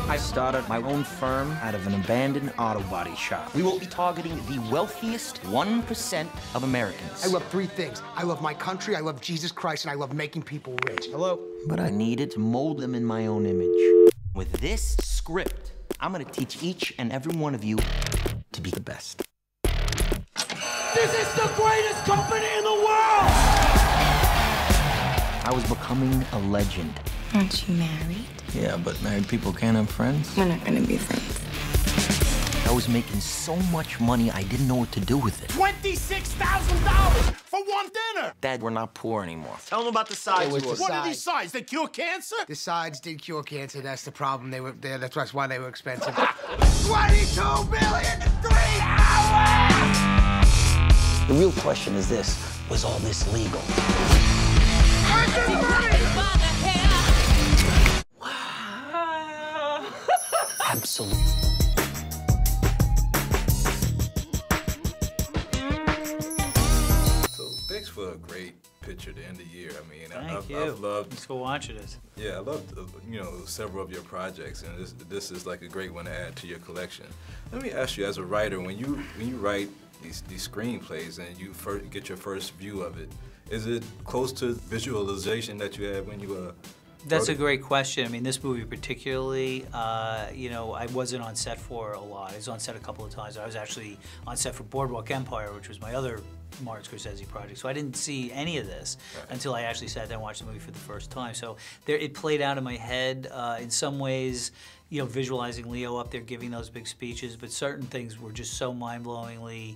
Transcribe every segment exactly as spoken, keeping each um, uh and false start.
I started my own firm out of an abandoned auto body shop. We will be targeting the wealthiest one percent of Americans. I love three things. I love my country, I love Jesus Christ, and I love making people rich. Hello? But I needed to mold them in my own image. With this script, I'm gonna teach each and every one of you to be the best. This is the greatest company in the world! I was becoming a legend. Aren't you married? Yeah, but married people can't have friends. We're not gonna be friends. I was making so much money, I didn't know what to do with it. twenty-six thousand dollars for one dinner! Dad, we're not poor anymore. Tell them about the sides. It was the What are sides. these sides? They cure cancer? The sides did cure cancer, that's the problem. They were there, that's why they were expensive. twenty-two billion in three hours! The real question is this, was all this legal? Absolutely. So thanks for a great picture to end the year. I mean, Thank I've, you. I've loved. Let's go watch it. Yeah, I loved uh, you know several of your projects, and this this is like a great one to add to your collection. Let me ask you, as a writer, when you when you write these these screenplays and you first get your first view of it, is it close to visualization that you had when you were? That's a great question. I mean, this movie particularly, uh, you know, I wasn't on set for a lot. I was on set a couple of times. I was actually on set for Boardwalk Empire, which was my other Martin Scorsese project. So I didn't see any of this right. until I actually sat down and watched the movie for the first time. So there, it played out in my head uh, in some ways, you know, visualizing Leo up there giving those big speeches, but certain things were just so mind-blowingly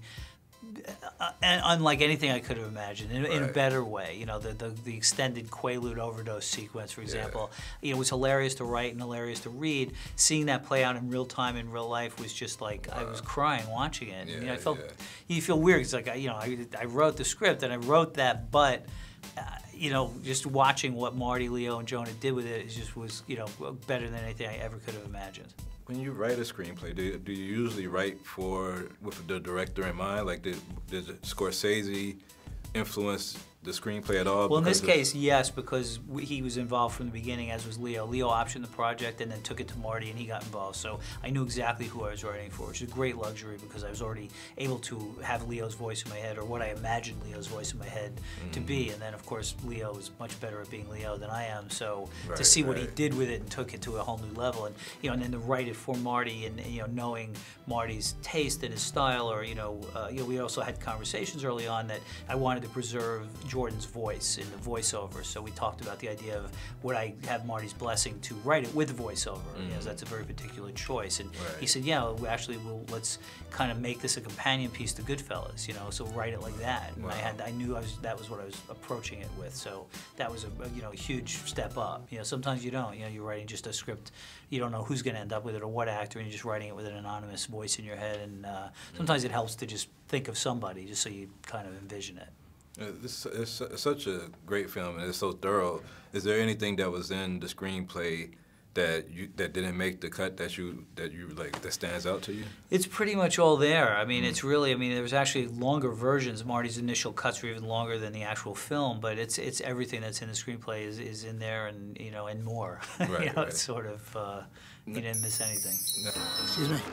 Uh, and unlike anything I could have imagined, in, right. in a better way. You know, the, the, the extended Quaalude overdose sequence, for example, yeah. you know, it was hilarious to write and hilarious to read. Seeing that play out in real time, in real life, was just like, uh, I was crying watching it. Yeah, you know, I felt, yeah. you feel weird. It's like, you know, I, I wrote the script and I wrote that, but, uh, you know, just watching what Marty, Leo, and Jonah did with it, it just was, you know, better than anything I ever could have imagined. When you write a screenplay, do, do you usually write for with the director in mind? Like, did, did Scorsese influence the screenplay at all? Well, in this of... case, yes, because we, he was involved from the beginning, as was Leo. Leo optioned the project and then took it to Marty, and he got involved. So I knew exactly who I was writing for, which is a great luxury because I was already able to have Leo's voice in my head, or what I imagined Leo's voice in my head mm. to be. And then, of course, Leo is much better at being Leo than I am. So right, to see right. what he did with it and took it to a whole new level, and you know, and then to write it for Marty, and you know, knowing Marty's taste and his style, or you know, uh, you know, we also had conversations early on that I wanted to preserve Jordan's voice in the voiceover. So we talked about the idea of would I have Marty's blessing to write it with voiceover, mm-hmm. because that's a very particular choice. And right. he said, yeah, we actually, we'll, let's kind of make this a companion piece to Goodfellas, you know, so write it like that. And wow. I had, I knew I was, that was what I was approaching it with. So that was a, you know, a huge step up. You know, sometimes you don't, you know, you're writing just a script, you don't know who's going to end up with it or what actor, and you're just writing it with an anonymous voice in your head. And uh, sometimes mm-hmm. it helps to just think of somebody just so you kind of envision it. Uh, this is such a great film, and it's so thorough. Is there anything that was in the screenplay that you that didn't make the cut that you that you like that stands out to you? It's pretty much all there. I mean, mm. it's really. I mean, there was actually longer versions. Marty's initial cuts were even longer than the actual film, but it's it's everything that's in the screenplay is, is in there, and you know, and more. Right, you know, right. It's sort of uh, you didn't miss anything. No. Excuse me.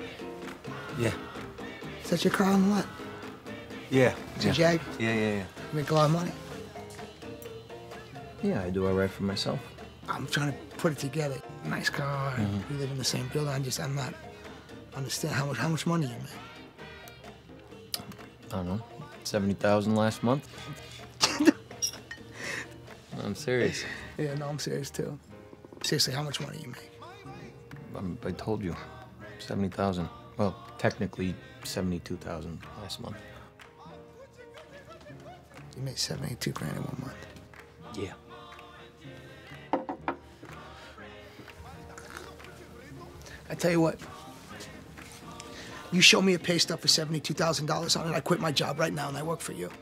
Yeah. Is that your car on the lot? Yeah. Is yeah. it Jag? Yeah, yeah, yeah. You make a lot of money? Yeah, I do all right for myself. I'm trying to put it together. Nice car. Mm-hmm. We live in the same building. I just, I'm not understand how much how much money you make. I don't know, seventy thousand last month. I'm serious. Yeah, no, I'm serious too. Seriously, how much money you make? I'm, I told you, seventy thousand. Well, technically seventy-two thousand last month. You made seventy-two grand in one month. Yeah. I tell you what. You show me a pay stub for seventy-two thousand dollars on it, I quit my job right now and I work for you.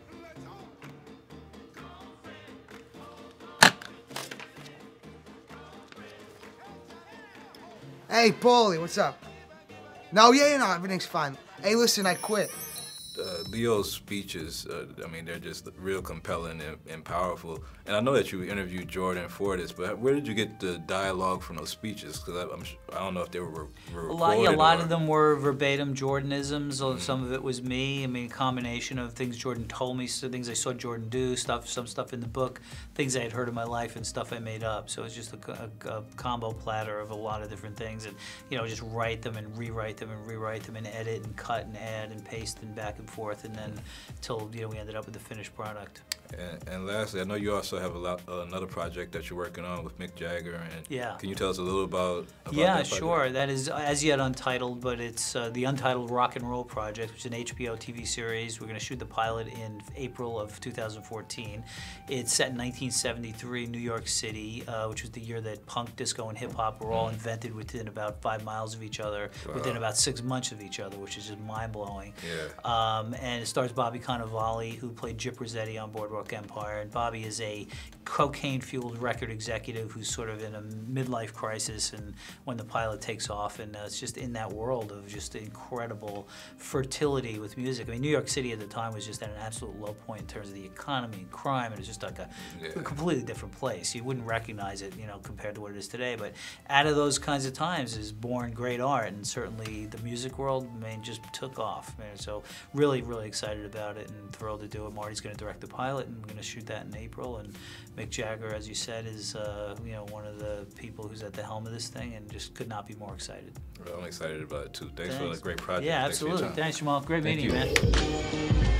Hey, Paulie, what's up? No, yeah, yeah, no, everything's fine. Hey, listen, I quit. Uh, Leo's speeches, uh, I mean, they're just real compelling and, and powerful. And I know that you interviewed Jordan for this, but where did you get the dialogue from those speeches? Because I'm, I don't know if they were, were a lot, yeah, a lot or... of them were verbatim Jordanisms. Mm-hmm. Some of it was me. I mean, a combination of things Jordan told me, so things I saw Jordan do, stuff, some stuff in the book, things I had heard in my life, and stuff I made up. So it's just a, a, a combo platter of a lot of different things, and you know, just write them and rewrite them and rewrite them and edit and cut and add and paste and back and forth, and then till you know we ended up with the finished product. And, and lastly, I know you also have a lot, uh, another project that you're working on with Mick Jagger. And yeah. Can you tell us a little about, about yeah, that sure. That is as yet untitled, but it's uh, the Untitled Rock and Roll Project, which is an H B O T V series. We're going to shoot the pilot in April of two thousand fourteen. It's set in nineteen seventy-three, New York City, uh, which was the year that punk, disco, and hip hop were all invented within about five miles of each other, wow. within about six months of each other, which is just mind blowing. Yeah. Um, and it stars Bobby Cannavale, who played Gyp Rossetti on Boardwalk Empire. And Bobby is a cocaine-fueled record executive who's sort of in a midlife crisis, and when the pilot takes off, and uh, it's just in that world of just incredible fertility with music. I mean, New York City at the time was just at an absolute low point in terms of the economy and crime, and it was just like a, yeah. a completely different place. You wouldn't recognize it, you know, compared to what it is today. But out of those kinds of times is born great art, and certainly the music world, I mean, just took off. Man. So really, really excited about it and thrilled to do it. Marty's going to direct the pilot, and we're going to shoot that in April. And Mick Jagger, as you said, is uh, you know, one of the people who's at the helm of this thing, and just could not be more excited. Well, I'm excited about it too. Thanks, Thanks. for the great project. Yeah, absolutely. Thanks, Thanks Jamal. Great Thank meeting you, man.